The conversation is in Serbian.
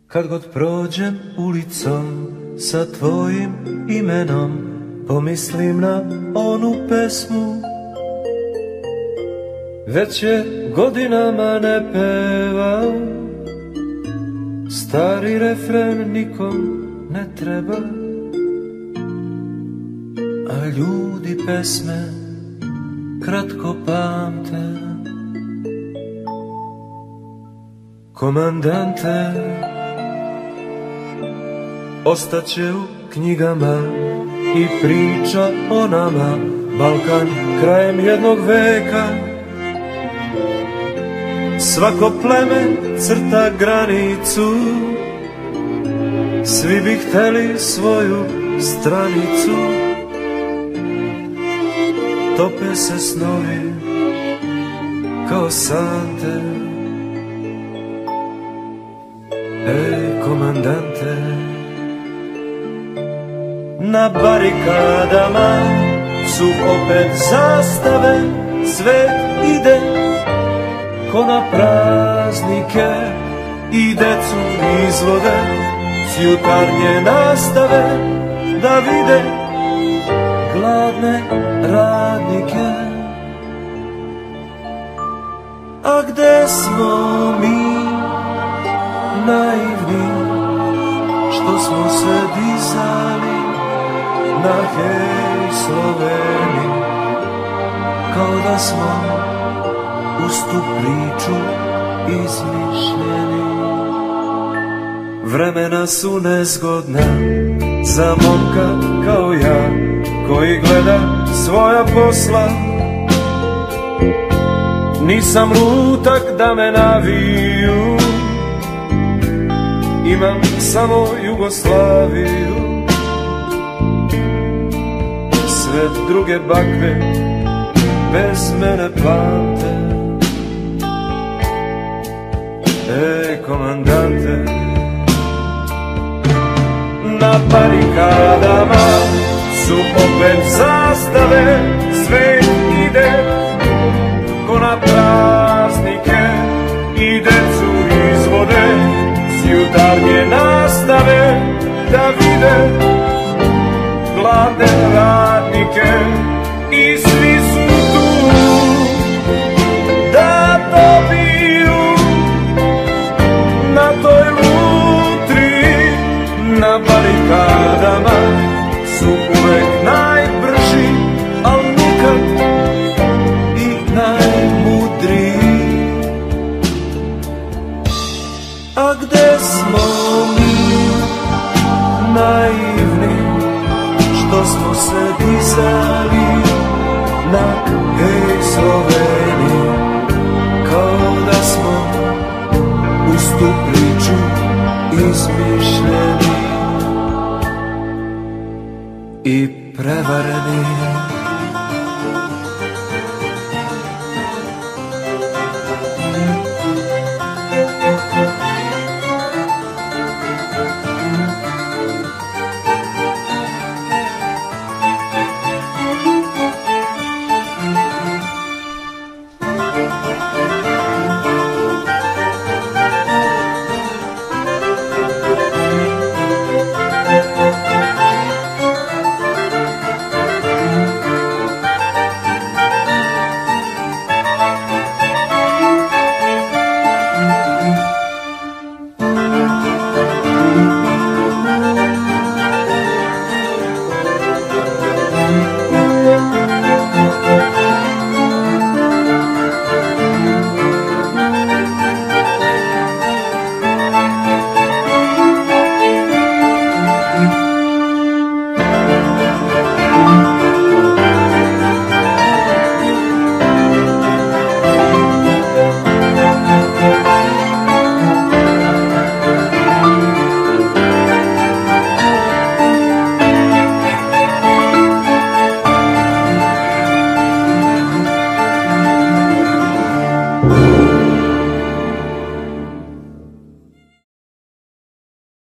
Kad god prođem ulicom sa tvojim imenom, pomislim na onu pesmu. Već je godinama ne pevam, stari refren nikom ne treba, a ljudi pesme kratko pamte. Komandante, ostaće u knjigama i priča o nama, Balkan krajem jednog veka. Svako pleme crta granicu, svi bi hteli svoju stranicu. Tope se snovi kao sante. Ej, komandante, na barikadama su opet zastave, svet ide ko na praznike i decu izvode s jutarnje nastave da vide gladne radnike. A gde smo mi naivni što smo se dizali na hej Sloveni, kao da smo uz tu priču izmišljeni. Vremena su nezgodna za momka kao ja, koji gleda svoja posla. Nisam lutak da me naviju, imam samo Jugoslaviju. Sve druge bakve bez mene pamte. Komandante, na barikadama su opet zastave, sve ide ko na praznike i decu izvode s jutarnje nastave da vide gladne radnike. I svi su tu da dobiju na toj lutri. Na barikadama su uvek najbrži, al nikad i najmudriji. A gde smo mi naivni što smo se dizali na hej Sloveni, kao da smo uz tu priču izmišljeni i prevareni.